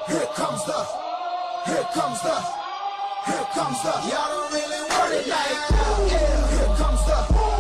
Here comes the, here comes the, here comes the. Y'all don't really want it like that. Yeah. Here comes the.